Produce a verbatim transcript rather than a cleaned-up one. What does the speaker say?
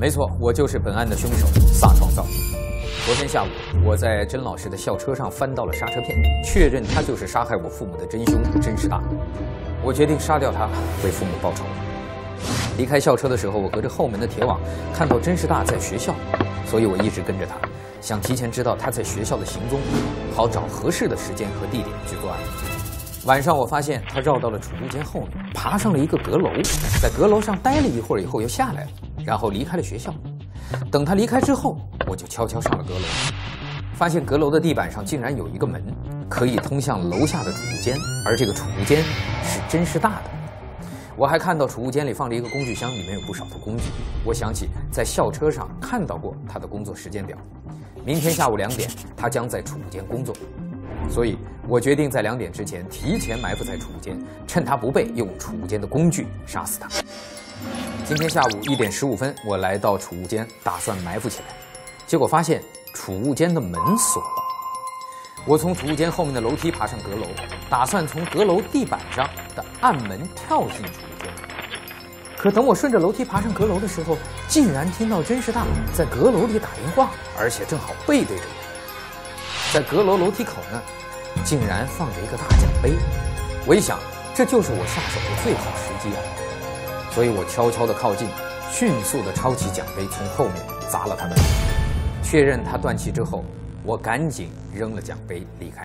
没错，我就是本案的凶手撒创造。昨天下午，我在甄老师的校车上翻到了刹车片，确认他就是杀害我父母的真凶甄士大。我决定杀掉他，为父母报仇。离开校车的时候，我隔着后门的铁网看到甄士大在学校，所以我一直跟着他，想提前知道他在学校的行踪，好找合适的时间和地点去作案。晚上我发现他绕到了储物间后面，爬上了一个阁楼，在阁楼上待了一会儿以后又下来了，然后离开了学校。等他离开之后，我就悄悄上了阁楼，发现阁楼的地板上竟然有一个门，可以通向楼下的储物间，而这个储物间是甄士大的。我还看到储物间里放着一个工具箱，里面有不少的工具。我想起在校车上看到过他的工作时间表，明天下午两点他将在储物间工作，所以我决定在两点之前提前埋伏在储物间，趁他不备，用储物间的工具杀死他。今天下午一点十五分，我来到储物间，打算埋伏起来，结果发现储物间的门锁了。我从储物间后面的楼梯爬上阁楼，打算从阁楼地板上的暗门跳进储物间。可等我顺着楼梯爬上阁楼的时候，竟然听到甄士大在阁楼里打电话，而且正好背对着我。在阁楼楼梯口呢，竟然放着一个大奖杯。我一想，这就是我下手的最好时机啊！所以我悄悄地靠近，迅速地抄起奖杯，从后面砸了他的头。确认他断气之后，我赶紧扔了奖杯离开。